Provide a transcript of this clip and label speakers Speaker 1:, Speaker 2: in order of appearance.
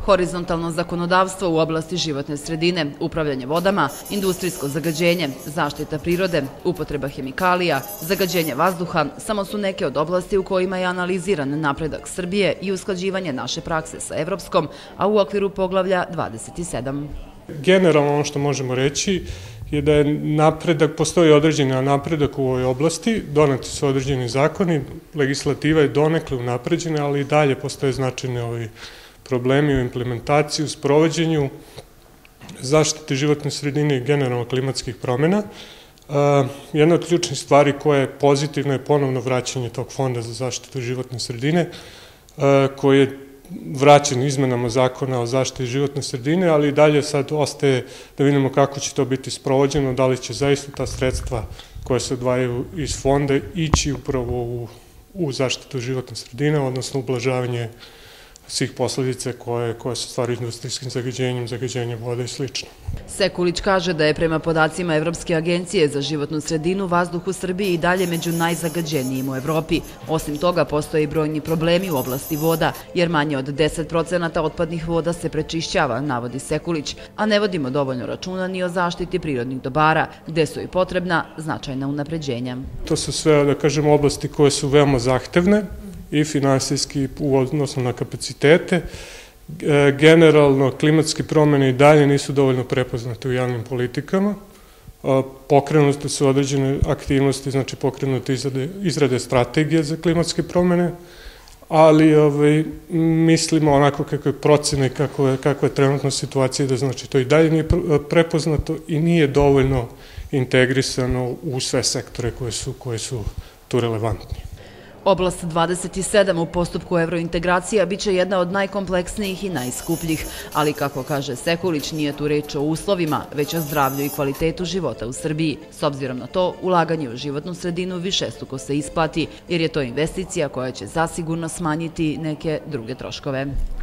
Speaker 1: horizontalno zakonodavstvo u oblasti životne sredine, upravljanje vodama, industrijsko zagađenje, zaštita prirode, upotreba hemikalija, zagađenje vazduha samo su neke od oblasti u kojima je analiziran napredak Srbije i usklađivanje naše prakse sa evropskom, a u okviru poglavlja 27.
Speaker 2: Generalno ono što možemo reći je da je napredak, postoji određeni napredak u ovoj oblasti, doneti su određeni zakoni, legislativa je donekle unapređena, ali i dalje postoje značajni problemi u implementaciji, u sprovođenju, zaštite životne sredine i generalno klimatskih promjena. Jedna od ključnih stvari koja je pozitivna je ponovno vraćanje tog fonda za zaštitu životne sredine, koji je vraćen izmenama zakona o zaštiti životne sredine, ali i dalje sad ostaje da vidimo kako će to biti sprovođeno, da li će zaista ta sredstva koja se odvajaju iz fonda ići upravo u zaštitu životne sredine, odnosno ublažavanje svih posledica koje se stvaraju industrijskim zagađenjem, zagađenjem vode i sl.
Speaker 1: Sekulić kaže da je prema podacima Evropske agencije za životnu sredinu vazduh u Srbiji i dalje među najzagađenijim u Evropi. Osim toga, postoje i brojni problemi u oblasti voda, jer manje od 10% otpadnih voda se prečišćava, navodi Sekulić, a ne vodimo dovoljno računa ni o zaštiti prirodnih dobara, gde su i potrebna značajna unapređenja.
Speaker 2: To su sve, da kažemo, oblasti koje su veoma zahtevne, i finansijski u odnosu na kapacitete. Generalno, klimatske promjene i dalje nisu dovoljno prepoznate u javnim politikama. Pokrenute su određene aktivnosti, znači pokrenute izrade strategije za klimatske promjene, ali mislimo onako kakve procene i kakva je trenutna situacija, da znači to i dalje nije prepoznato i nije dovoljno integrisano u sve sektore koje su tu relevantni.
Speaker 1: Oblast 27 u postupku evrointegracija biće jedna od najkompleksnijih i najskupljih, ali kako kaže Sekulić, nije tu reč o uslovima, već o zdravlju i kvalitetu života u Srbiji. S obzirom na to, ulaganje u životnu sredinu višestruko se isplati, jer je to investicija koja će zasigurno smanjiti neke druge troškove.